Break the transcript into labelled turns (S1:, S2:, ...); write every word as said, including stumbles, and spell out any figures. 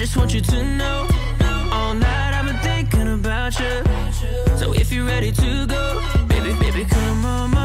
S1: just want you to know, all night I've been thinking about you. So if you're ready to go, baby, baby, come on.